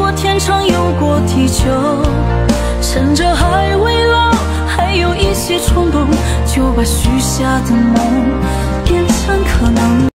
过天长，游过地久，趁着还未老，还有一些冲动，就把许下的梦变成可能。